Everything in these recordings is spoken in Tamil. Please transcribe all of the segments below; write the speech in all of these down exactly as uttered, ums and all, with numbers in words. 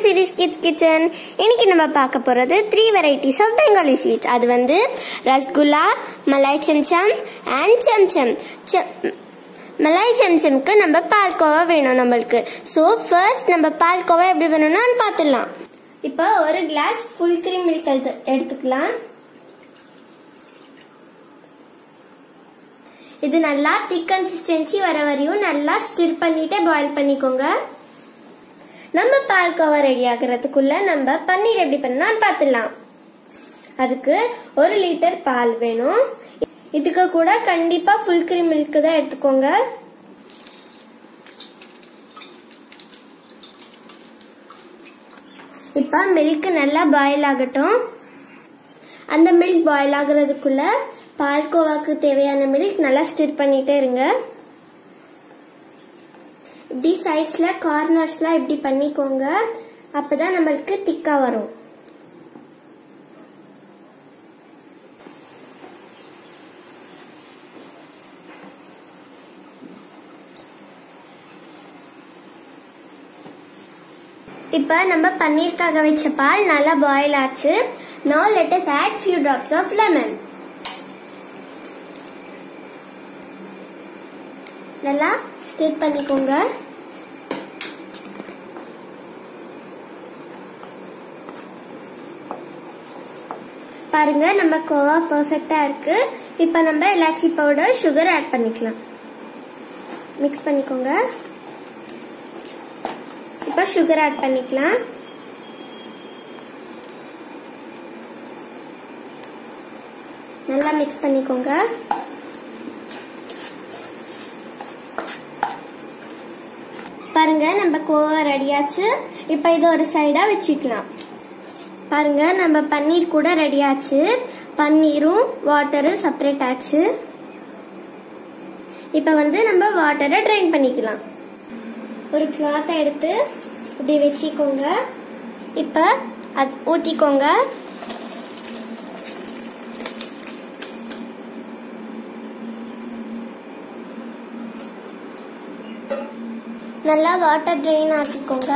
series Kids Kitchen. இன்னைக்கு நம்ம பார்க்க போறது three varieties of Bengali sweets. அது வந்து ரசகுல்லா, மலாய் சம்சம் and சம்சம். மலாய் சம்சம்க்கு நம்ம பால்கோவா வேணும் நம்மளுக்கு. சோ ஃபர்ஸ்ட் நம்ம பால்கோவா எப்படி பண்ணனும்னு பார்த்துடலாம். இப்போ ஒரு கிளாஸ் full cream milk எடுத்துக்கலாம். இது நல்லா திக் கன்சிஸ்டன்சி வர வரையும் நல்லா ஸ்டிர் பண்ணிட்டு பாயில் பண்ணிக்கோங்க. நம்ம பால்கோவா ரெடி ஆகிறதுக்குள்ள நம்ம பன்னீர் எப்படி பண்ணலாம்னு பார்த்துடலாம். அதுக்கு ஒரு லிட்டர் பால் வேணும். இதுக்கு கூட கண்டிப்பா ஃபுல் கிரீம் மில்க் தான் எடுத்துக்கோங்க. இப்ப மில்க் நல்லா பாயில் ஆகட்டும். அந்த மில்க் பாயில் ஆகுறதுக்குள்ள பால்கோவாக்கு தேவையான மில்க் நல்லா ஸ்டிர் பண்ணிட்டே இருங்க. இப்படி சைட்ஸ்ல கார்னர்ஸ்ல இப்படி பண்ணிக்கோங்க. அப்பதான் நம்மளுக்கு திக்கா வரும். இப்ப நம்ம பன்னீருக்காக வச்ச பால் நல்லா பாயில் ஆச்சு. Now let us add few drops of lemon. நல்லா ஸ்டிர் பண்ணிக்கோங்க. பாருங்க நம்ம கோவா பெர்ஃபெக்ட்டா இருக்கு. இப்போ நம்ம இலாச்சி பவுடர், சுகர் ஆட் பண்ணிக்கலாம். மிக்ஸ் பண்ணிக்கோங்க. இப்போ சுகர் ஆட் பண்ணிக்கலாம். நல்லா மிக்ஸ் பண்ணிக்கோங்க. பாருங்க நம்ம கோவா ரெடியாச்சு. இப்ப இது ஒரு சைடா வச்சுக்கலாம். பாருங்க நம்ம பன்னீர் கூட ரெடியாச்சு. பன்னீரும் வாட்டரும் செப்பரேட் ஆச்சு. இப்ப வந்து நம்ம வாட்டரை ட்ரைன் பண்ணிக்கலாம். ஒரு கிளாத்தை எடுத்து இப்படி வச்சுக்கோங்க. இப்ப அது ஊத்திக்கோங்க. நல்லா வாட்டர் ட்ரெயின் ஆக்கிக்கோங்க.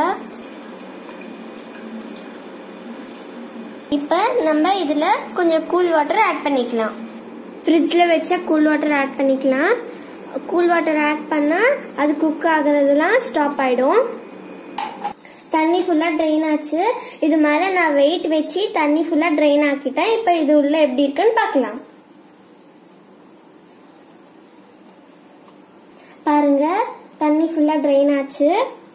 இப்ப நம்ம இதுல கொஞ்சம் கூல் வாட்டர் ஆட் பண்ணிக்கலாம். ஃப்ரிட்ஜ்ல வச்ச கூல் வாட்டர் ஆட் பண்ணிக்கலாம். கூல் வாட்டர் ஆட் பண்ணா அது குக் ஆகுறதுலாம் ஸ்டாப் ஆயிடும். தண்ணி ஃபுல்லா ட்ரெயின் ஆச்சு. இது மேல நான் வெயிட் வச்சு தண்ணி ஃபுல்லா ட்ரெயின் ஆக்கிட்டேன். இப்ப இது உள்ள எப்படி இருக்குன்னு பார்க்கலாம். பாருங்க தண்ணி ஃபுல்லா ட்ரெயின் ஆச்சு.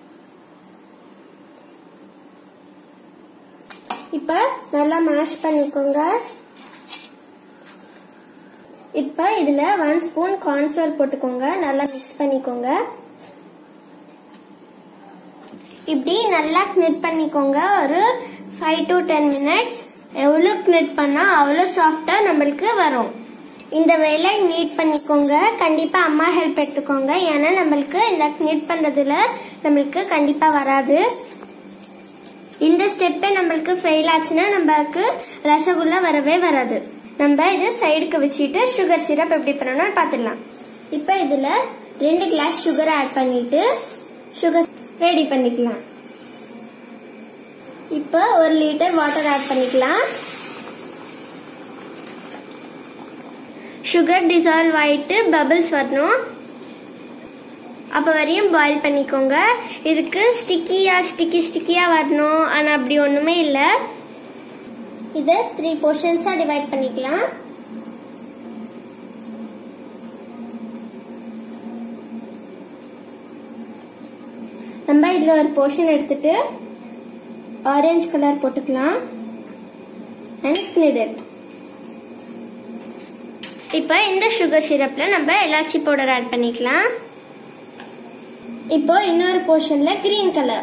இப்ப நல்லா மேஷ் பண்ணிக்கோங்க. இப்ப இதுல ஒன் ஸ்பூன் கார்ன்ஃபிளவர் போட்டுக்கோங்க. நல்லா மிக்ஸ் பண்ணிக்கோங்க. இப்படி நல்லா கினிட் பண்ணிக்கோங்க. ஒரு ஃபைவ் டு டென் மினிட்ஸ். எவ்வளவு கினிட் பண்ணா அவ்வளவு சாஃப்டா நம்மளுக்கு வரும். இந்த வேலை நீட் பண்ணிக்கோங்க. கண்டிப்பா அம்மா ஹெல்ப் எடுத்துக்கோங்க. ஏன்னா நம்மளுக்கு இந்த நீட் பண்றதுல நம்மளுக்கு கண்டிப்பா வராது. இந்த ஸ்டெப்பே நம்மளுக்கு ஃபெயில் ஆச்சுன்னா நம்மளுக்கு ரசகுல்லா வரவே வராது. நம்ம இது சைடுக்கு வச்சுட்டு சுகர் சிரப் எப்படி பண்ணணும்னு பார்த்துடலாம். இப்ப இதுல ரெண்டு கிளாஸ் சுகர் ஆட் பண்ணிட்டு சுகர் ரெடி பண்ணிக்கலாம். இப்ப ஒரு லிட்டர் வாட்டர் ஆட் பண்ணிக்கலாம். சுகர் டிசால்வ் ஆயிட்டு பபிள்ஸ் வரணும். அப்ப வரையும் பாயில் பண்ணிக்கோங்க. இதுக்கு ஸ்டிக்கியா ஸ்டிக்கி ஸ்டிக்கியா வரணும். ஆனா அப்படி ஒண்ணுமே இல்ல. இத த்ரீ போர்ஷன்ஸா டிவைட் பண்ணிக்கலாம். நம்ம இதுல ஒரு போர்ஷன் எடுத்துட்டு ஆரஞ்சு கலர் போட்டுக்கலாம். And knead it. இப்ப இந்த சுகர் சிரப்ல நம்ம இலாச்சி பவுடர் ஆட் பண்ணிக்கலாம். இப்போ இன்னொரு போர்ஷன்ல கிரீன் கலர்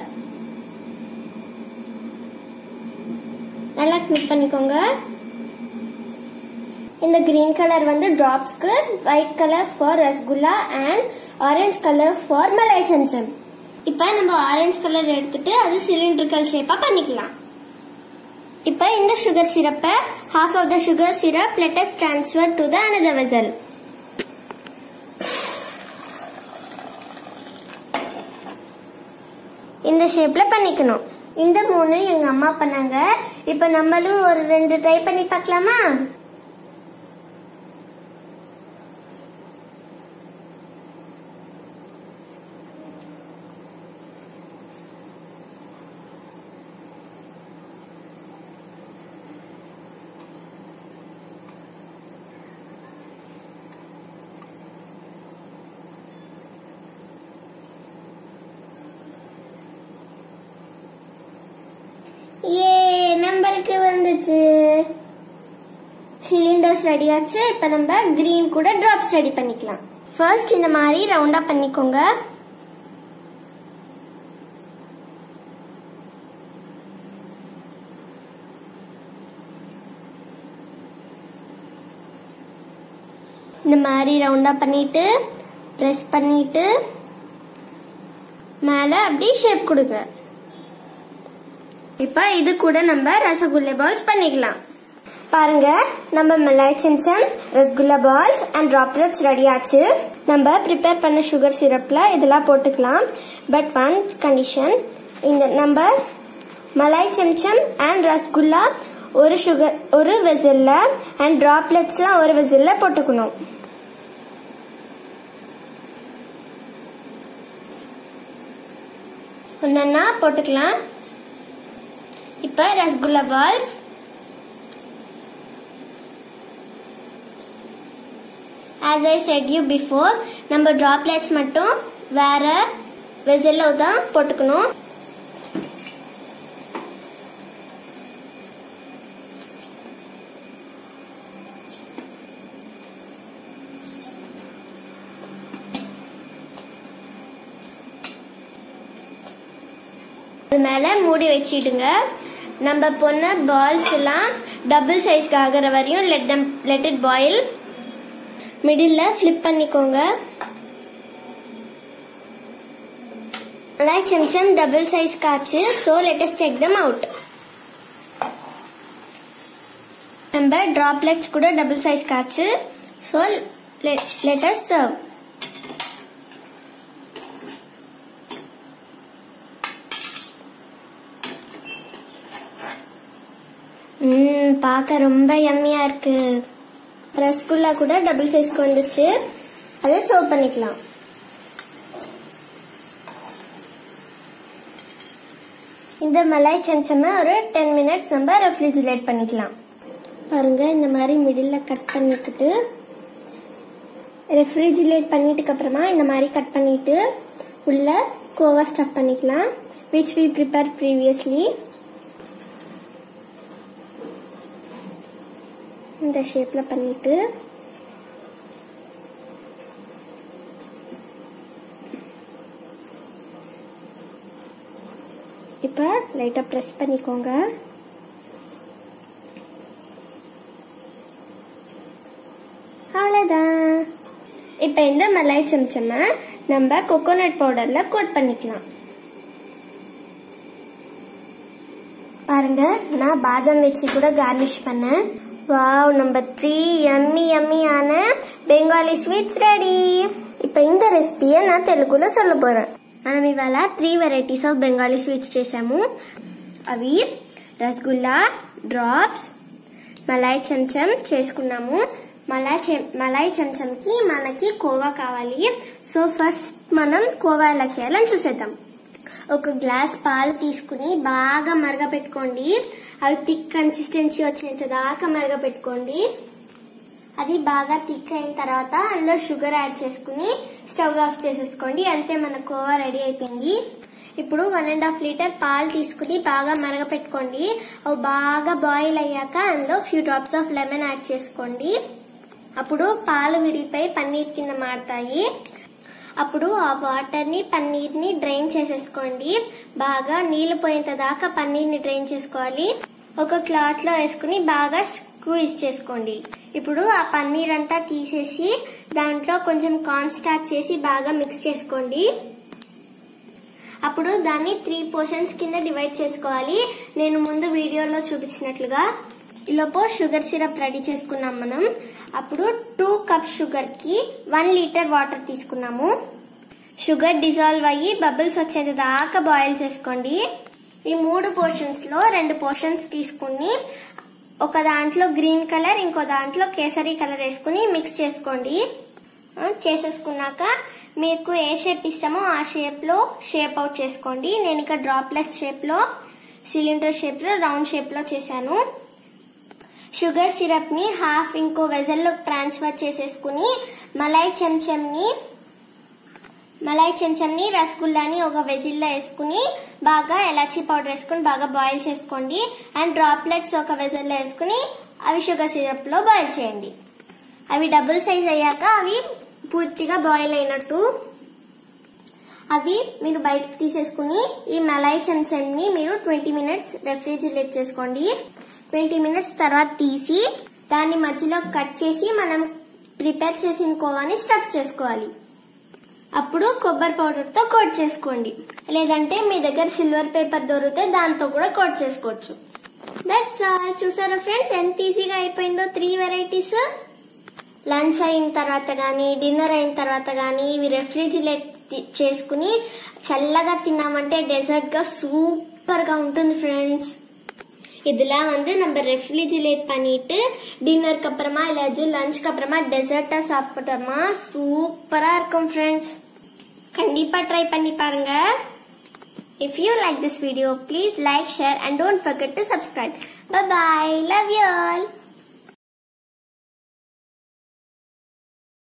நல்லா மிக்ஸ் பண்ணிக்கோங்க. இந்த கிரீன் கலர் வந்து டிராப்ஸ்க்கு, white colour for rasgulla and orange colour for malai chamcham. இப்ப நம்ம ஆரஞ்சு கலர் எடுத்துட்டு அது சிலிண்ட்ரிக்கல் ஷேப்பா பண்ணிக்கலாம். இப்ப இந்த சுகர் சிரப்பை half of the sugar syrup let us transfer to the another vessel. இந்த ஷேப்ல பண்ணிக்கணும். இந்த மூணு எங்க அம்மா பண்ணாங்க. இப்ப நம்மளும் ஒரு ரெண்டு ட்ரை பண்ணி பார்க்கலாமா? ஏ நம்மளுக்கு வந்துச்சு. சிலிண்டர்ஸ் ரெடி ஆச்சு. இப்ப நம்ம கிரீன் கூட டிராப்ஸ் ரெடி பண்ணிக்கலாம். ஃபர்ஸ்ட் இந்த மாதிரி ரவுண்டா பண்ணிக்கோங்க. இந்த மாதிரி ரவுண்டா பண்ணிட்டு பிரஸ் பண்ணிட்டு மேல அப்படி ஷேப் கொடுங்க. இப்ப இது கூட நம்ம ரசகுல்லா பால்ஸ் பண்ணிக்கலாம். பாருங்க, நம்ம malai chamcham, rasgulla balls and droplets ready ஆச்சு. நம்ம ப்ரிப்பேர் பண்ண சுகர் சிரப்ல இதெல்லாம் போட்டுக்கலாம். பட் ஒன் கண்டிஷன், இந்த நம்ம மலாய் சம்சம் அண்ட் ரசகுல்லா ஒரு சுகர் ஒரு வெசல்ல அண்ட் டிராப்லெட்ஸ்லாம் ஒரு வெசல்ல போட்டுக்கணும். ஒன்னா போட்டுக்கலாம். இப்ப rasgulla balls, as I said you before, நம்ம droplets மட்டும் வேற வெசல்ல தான் போட்டுக்கணும். அது மேல மூடி வச்சிடுங்க. நம்ம பொண்ண பால்ஸ் எல்லாம் டபுள் சைஸ்க்கு ஆகிற வரையும் let them let it boil. மிடில்ல ஃபிளிப் பண்ணிக்கோங்க. மலாய் சம்சம் டபுள் சைஸ் காச்சு. so let us take them out. நம்ம droplets கூட டபுள் சைஸ் காச்சு. so let, let us serve. ம் பார்க்க ரொம்ப யம்மியா இருக்கு. ரசகுல்லா கூட டபுள் சைஸ்க்கு வந்துச்சு. அதை சர்வ் பண்ணிக்கலாம். இந்த மலாய் சம்சமை ஒரு டென் மினிட்ஸ் நம்ம ரெஃப்ரிஜரேட் பண்ணிக்கலாம். பாருங்க, இந்த மாதிரி மிடில்ல கட் பண்ணிட்டு ரெஃப்ரிஜரேட் பண்ணிட்டுக்கு அப்புறமா இந்த மாதிரி கட் பண்ணிட்டு உள்ள கோவா ஸ்டஃப் பண்ணிக்கலாம். which we prepared previously. இந்த ஷேப்ல பண்ணிட்டு இப்ப லைட்டா பிரஸ் பண்ணிக்கோங்க. அவ்வளவுதான். இப்ப இந்த மலாய் சம்சமை நம்ம கோகோனட் பவுடர்ல கோட் பண்ணிக்கலாம். பாருங்க, நான் பாதாம் வச்சு கூட கார்னிஷ் பண்ணேன். வாவ், நம்பர் த்ரீ யம்மி யம்மியான பெங்காலி ஸ்வீட்ஸ் ரெடி. இப்ப இந்த రెసిపీயை நான் తెలుగులో சொல்ல పోறேன். మనం ఇవాళ three varieties of Bengali sweets చేసాము. అవి రసగుల్లా, డ్రాప్స్, మలాయ్ చంచం చేసుకున్నాము. మలాయ్ మలాయ్ చంచంకి మనకి కోవా కావాలి. సో ఫస్ట్ మనం కోవా ఎలా చేయాలని చూసేద్దాం. ఒక గ్లాస్ పాలు తీసుకుని బాగా మరగపెట్టుకోండి. అవి థిక్ కన్సిస్టెన్సీ వచ్చేంత దాకా మరగపెట్టుకోండి. అది బాగా థిక్ అయిన తర్వాత అందులో షుగర్ యాడ్ చేసుకుని స్టవ్ ఆఫ్ చేసేసుకోండి. అంతే, మన కోవా రెడీ అయిపోయింది. ఇప్పుడు వన్ అండ్ హాఫ్ లీటర్ పాలు తీసుకుని బాగా మరగపెట్టుకోండి. అవి బాగా బాయిల్ అయ్యాక అందులో few drops of lemon add చేసుకోండి. అప్పుడు పాలు విరిగిపోయి పన్నీర్ కింద మారుతాయి. అప్పుడు ఆ వాటర్ ని పన్నీర్ ని డ్రైన్ చేసేసుకోండి. బాగా నీళ్లు పోయేంత దాకా పన్నీర్ ని డ్రైన్ చేసుకోవాలి. ఒక క్లాత్ లో వేసుకుని బాగా స్క్వీజ్ చేసుకోండి. ఇప్పుడు ఆ పన్నీర్ అంతా తీసేసి దాంట్లో కొంచెం కార్న్ స్టార్చ్ చేసి బాగా మిక్స్ చేసుకోండి. అప్పుడు దాన్ని త్రీ పోర్షన్స్ కింద డివైడ్ చేసుకోవాలి. నేను ముందు వీడియోలో చూపించినట్లుగా. ఈలోపు షుగర్ సిరప్ రెడీ చేసుకున్నాం మనం. అప్పుడు టూ కప్ షుగర్ కి వన్ లీటర్ వాటర్ తీసుకున్నాము. షుగర్ డిజాల్వ్ అయ్యి బబుల్స్ వచ్చేది దాకా బాయిల్ చేసుకోండి. ఈ మూడు పోర్షన్స్ లో రెండు పోర్షన్స్ తీసుకుని ఒక దాంట్లో గ్రీన్ కలర్ ఇంకో దాంట్లో కేసరి కలర్ వేసుకుని మిక్స్ చేసుకోండి. చేసేసుకున్నాక మీకు ఏ షేప్ ఇస్తామో ఆ షేప్ లో షేప్ అవుట్ చేసుకోండి. నేను ఇక్కడ డ్రాప్లెట్ షేప్ లో, సిలిండర్ షేప్ లో, రౌండ్ షేప్ లో చేశాను. షుగర్ సిరప్ ని హాఫ్ ఇంకో వెజల్ లో ట్రాన్స్ఫర్ చేసేసుకుని మలై చెంచంని మలై చెంచంని రసగుల్లాని ఒక వెజిల్ లో వేసుకుని బాగా ఎలాచీ పౌడర్ వేసుకుని బాగా బాయిల్ చేసుకోండి. అండ్ డ్రాప్లెట్స్ ఒక వెజల్ లో వేసుకుని అవి షుగర్ సిరప్ లో బాయిల్ చేయండి. అవి డబుల్ సైజ్ అయ్యాక అవి పూర్తిగా బాయిల్ అయినట్టు అవి మీరు బయటకు తీసేసుకుని ఈ మలై చెంచంని మీరు ట్వంటీ మినిట్స్ రెఫ్రిజిరేట్ చేసుకోండి. ట్వంటీ మినిట్స్ తర్వాత తీసి దాన్ని మధ్యలో కట్ చేసి మనం ప్రిపేర్ చేసిన కోవాని స్టఫ్ చేసుకోవాలి. అప్పుడు కొబ్బరి పౌడర్ తో కోట్ చేసుకోండి. లేదంటే మీ దగ్గర సిల్వర్ పేపర్ దొరికితే దాంతో కూడా కోట్ చేసుకోవచ్చు. That's all. చూసారా ఫ్రెండ్స్ ఎంత ఈజీగా అయిపోయిందో త్రీ వెరైటీస్. లంచ్ అయిన తర్వాత గానీ డిన్నర్ అయిన తర్వాత గానీ ఇవి రెఫ్రిజిరేట్ చేసుకుని చల్లగా తిన్నామంటే డెజర్ట్ గా సూపర్ గా ఉంటుంది ఫ్రెండ్స్. இதெல்லாம் வந்து நம்ம ரெஃப்ரிஜிரேட் பண்ணிட்டு டின்னருக்கு அப்புறமா இல்ல லஞ்சுக்கு அப்புறமா டெசர்ட்டா சாப்பிட்டோமா சூப்பரா இருக்கும் ஃப்ரெண்ட்ஸ். கண்டிப்பா ட்ரை பண்ணி பாருங்க. If you like this video, please like, share and don't forget to subscribe. Bye bye. Love you all.